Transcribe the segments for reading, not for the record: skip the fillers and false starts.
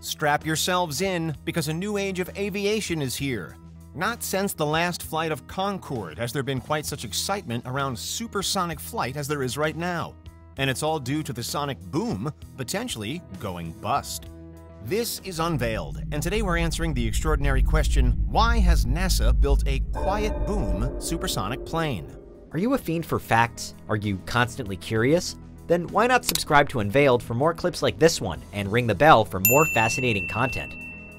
Strap yourselves in, because a new age of aviation is here. Not since the last flight of Concorde has there been quite such excitement around supersonic flight as there is right now. And it's all due to the sonic boom potentially going bust. This is Unveiled, and today we're answering the extraordinary question, why has NASA built a quiet boom supersonic plane? Are you a fiend for facts? Are you constantly curious? Then why not subscribe to Unveiled for more clips like this one and ring the bell for more fascinating content.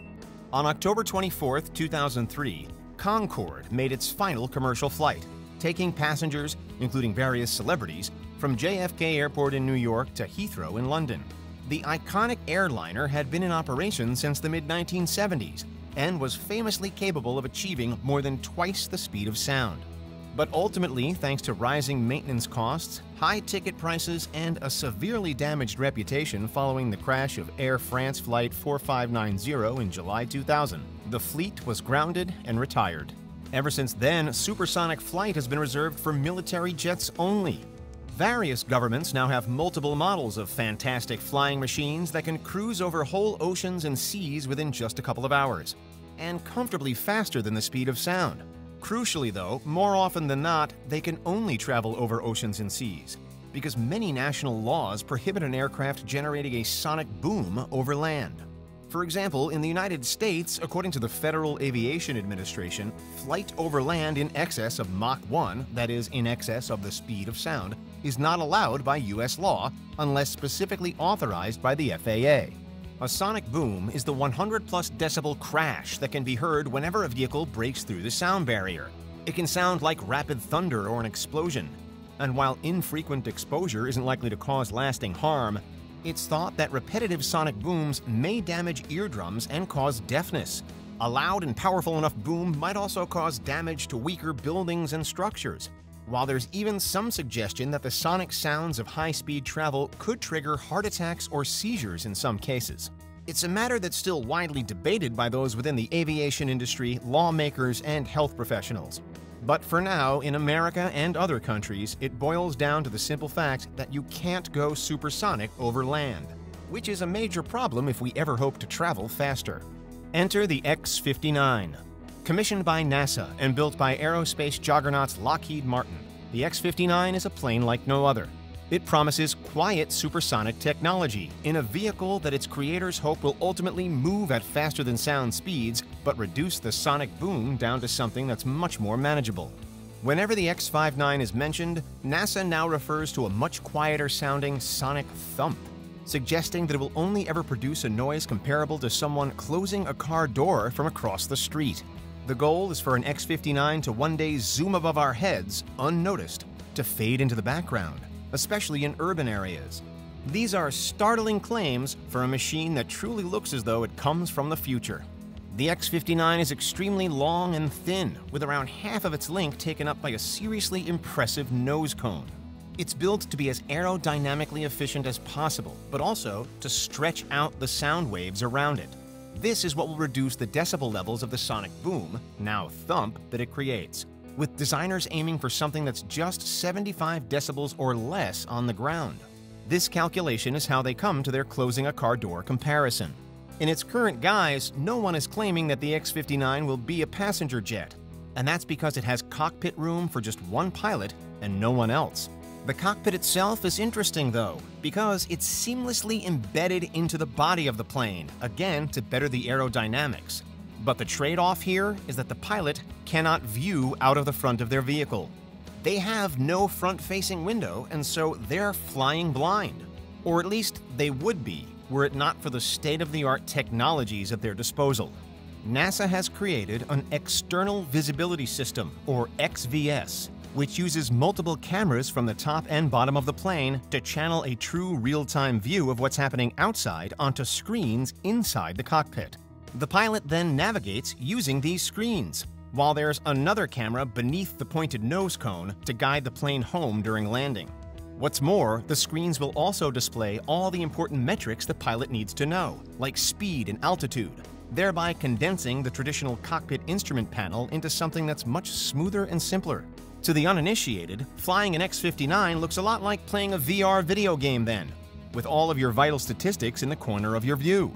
On October 24, 2003, Concorde made its final commercial flight, taking passengers, including various celebrities, from JFK Airport in New York to Heathrow in London. The iconic airliner had been in operation since the mid-1970s and was famously capable of achieving more than twice the speed of sound. But ultimately, thanks to rising maintenance costs, high ticket prices, and a severely damaged reputation following the crash of Air France Flight 4590 in July 2000, the fleet was grounded and retired. Ever since then, supersonic flight has been reserved for military jets only. Various governments now have multiple models of fantastic flying machines that can cruise over whole oceans and seas within just a couple of hours, and comfortably faster than the speed of sound. Crucially though, more often than not, they can only travel over oceans and seas, because many national laws prohibit an aircraft generating a sonic boom over land. For example, in the United States, according to the Federal Aviation Administration, flight over land in excess of Mach 1, that is, in excess of the speed of sound, is not allowed by U.S. law unless specifically authorized by the FAA. A sonic boom is the 100-plus decibel crash that can be heard whenever a vehicle breaks through the sound barrier. It can sound like rapid thunder or an explosion. And while infrequent exposure isn't likely to cause lasting harm, it's thought that repetitive sonic booms may damage eardrums and cause deafness. A loud and powerful enough boom might also cause damage to weaker buildings and structures. While there's even some suggestion that the sonic sounds of high-speed travel could trigger heart attacks or seizures in some cases. It's a matter that's still widely debated by those within the aviation industry, lawmakers, and health professionals. But for now, in America and other countries, it boils down to the simple fact that you can't go supersonic over land, which is a major problem if we ever hope to travel faster. Enter the X-59. Commissioned by NASA and built by aerospace juggernauts Lockheed Martin, the X-59 is a plane like no other. It promises quiet supersonic technology in a vehicle that its creators hope will ultimately move at faster-than-sound speeds, but reduce the sonic boom down to something that's much more manageable. Whenever the X-59 is mentioned, NASA now refers to a much quieter-sounding sonic thump, suggesting that it will only ever produce a noise comparable to someone closing a car door from across the street. The goal is for an X-59 to one day zoom above our heads, unnoticed, to fade into the background, especially in urban areas. These are startling claims for a machine that truly looks as though it comes from the future. The X-59 is extremely long and thin, with around half of its length taken up by a seriously impressive nose cone. It's built to be as aerodynamically efficient as possible, but also to stretch out the sound waves around it. This is what will reduce the decibel levels of the sonic boom, now thump, that it creates, with designers aiming for something that's just 75 decibels or less on the ground. This calculation is how they come to their closing a car door comparison. In its current guise, no one is claiming that the X-59 will be a passenger jet, and that's because it has cockpit room for just one pilot and no one else. The cockpit itself is interesting though, because it's seamlessly embedded into the body of the plane, again to better the aerodynamics. But the trade-off here is that the pilot cannot view out of the front of their vehicle. They have no front-facing window, and so they're flying blind. Or at least they would be, were it not for the state-of-the-art technologies at their disposal. NASA has created an External Visibility System, or XVS, which uses multiple cameras from the top and bottom of the plane to channel a true real-time view of what's happening outside onto screens inside the cockpit. The pilot then navigates using these screens, while there's another camera beneath the pointed nose cone to guide the plane home during landing. What's more, the screens will also display all the important metrics the pilot needs to know, like speed and altitude, thereby condensing the traditional cockpit instrument panel into something that's much smoother and simpler. To the uninitiated, flying an X-59 looks a lot like playing a VR video game then, with all of your vital statistics in the corner of your view.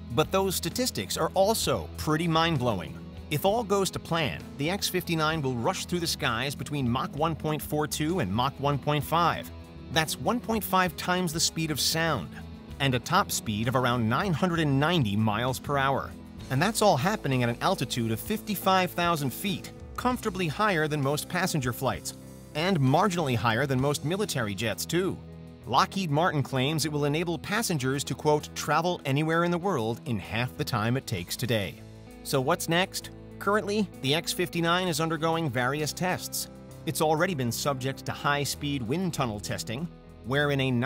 But those statistics are also pretty mind-blowing. If all goes to plan, the X-59 will rush through the skies between Mach 1.42 and Mach 1.5. That's 1.5 times the speed of sound, and a top speed of around 990 miles per hour. And that's all happening at an altitude of 55,000 feet, comfortably higher than most passenger flights, and marginally higher than most military jets too. Lockheed Martin claims it will enable passengers to, quote, travel anywhere in the world in half the time it takes today. So what's next? Currently, the X-59 is undergoing various tests. It's already been subject to high-speed wind tunnel testing, wherein a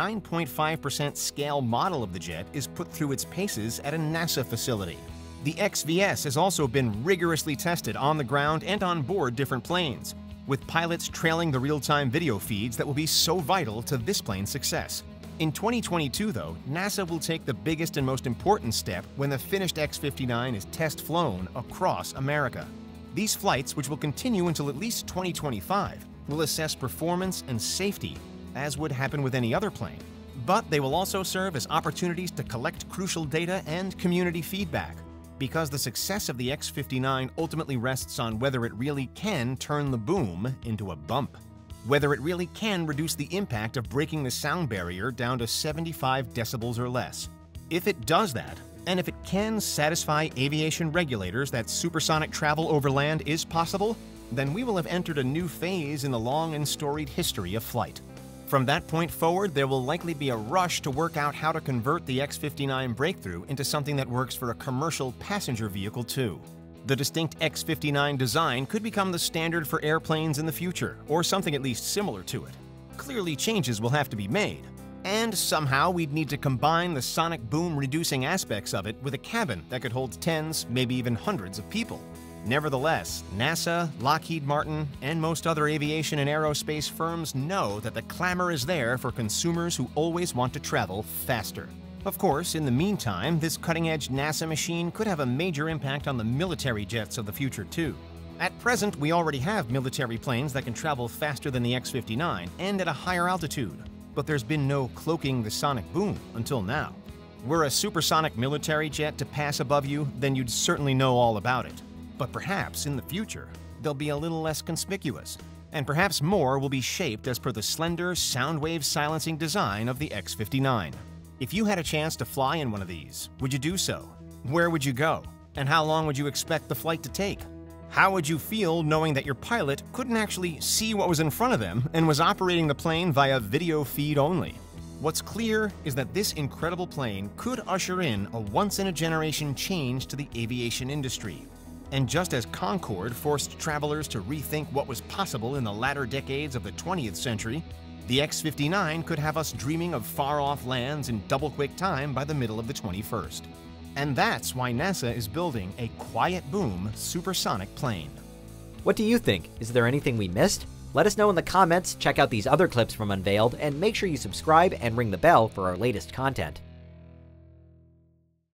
9.5% scale model of the jet is put through its paces at a NASA facility. The XVS has also been rigorously tested on the ground and on board different planes, with pilots trailing the real-time video feeds that will be so vital to this plane's success. In 2022, though, NASA will take the biggest and most important step when the finished X-59 is test-flown across America. These flights, which will continue until at least 2025, will assess performance and safety, as would happen with any other plane. But they will also serve as opportunities to collect crucial data and community feedback, because the success of the X-59 ultimately rests on whether it really can turn the boom into a bump, whether it really can reduce the impact of breaking the sound barrier down to 75 decibels or less. If it does that, and if it can satisfy aviation regulators that supersonic travel over land is possible, then we will have entered a new phase in the long and storied history of flight. From that point forward, there will likely be a rush to work out how to convert the X-59 breakthrough into something that works for a commercial passenger vehicle too. The distinct X-59 design could become the standard for airplanes in the future, or something at least similar to it. Clearly, changes will have to be made. And somehow we'd need to combine the sonic boom-reducing aspects of it with a cabin that could hold tens, maybe even hundreds of people. Nevertheless, NASA, Lockheed Martin, and most other aviation and aerospace firms know that the clamor is there for consumers who always want to travel faster. Of course, in the meantime, this cutting-edge NASA machine could have a major impact on the military jets of the future too. At present, we already have military planes that can travel faster than the X-59 and at a higher altitude, but there's been no cloaking the sonic boom until now. Were a supersonic military jet to pass above you, then you'd certainly know all about it. But perhaps in the future, they'll be a little less conspicuous, and perhaps more will be shaped as per the slender, sound wave silencing design of the X-59. If you had a chance to fly in one of these, would you do so? Where would you go? And how long would you expect the flight to take? How would you feel knowing that your pilot couldn't actually see what was in front of them and was operating the plane via video feed only? What's clear is that this incredible plane could usher in a once-in-a-generation change to the aviation industry. And just as Concorde forced travelers to rethink what was possible in the latter decades of the 20th century, the X-59 could have us dreaming of far-off lands in double-quick time by the middle of the 21st. And that's why NASA is building a quiet boom supersonic plane. What do you think? Is there anything we missed? Let us know in the comments, check out these other clips from Unveiled, and make sure you subscribe and ring the bell for our latest content.